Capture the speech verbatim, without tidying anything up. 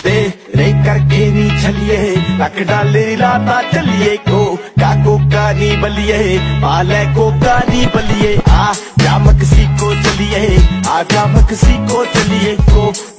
तेरे करके नी छलिए रख डाले लाता चलिए को काको का नी बलिए पाले को का नी बलिए आ जामक सी को चलिए आ जामक सी को चलिए को